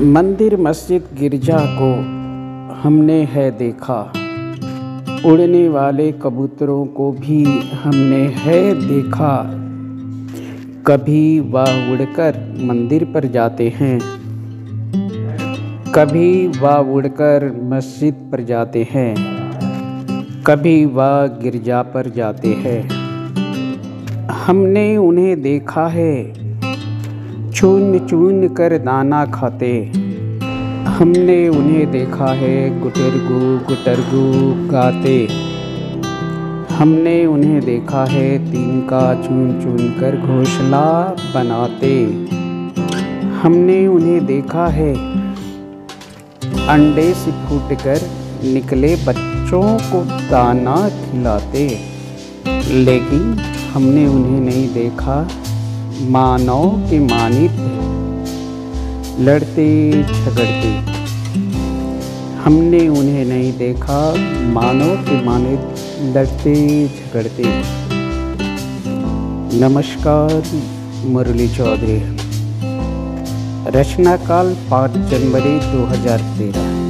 मंदिर मस्जिद गिरजा को हमने है देखा, उड़ने वाले कबूतरों को भी हमने है देखा। कभी वह उड़कर मंदिर पर जाते हैं, कभी वह उड़कर मस्जिद पर जाते हैं, कभी वह गिरजा पर जाते हैं। हमने उन्हें देखा है चुन चुन कर दाना खाते। हमने उन्हें देखा है गुटरगू गुटरगू गाते। हमने उन्हें देखा है तिनका चुन चुन कर घोंसला बनाते। हमने उन्हें देखा है अंडे से फूटकर निकले बच्चों को दाना खिलाते। लेकिन हमने उन्हें नहीं देखा मानव के मानित लड़ते झगड़ते। हमने उन्हें नहीं देखा मानव के मानित लड़ते झगड़ते। नमस्कार, मुरली चौधरी। रचनाकाल 5 जनवरी 2013।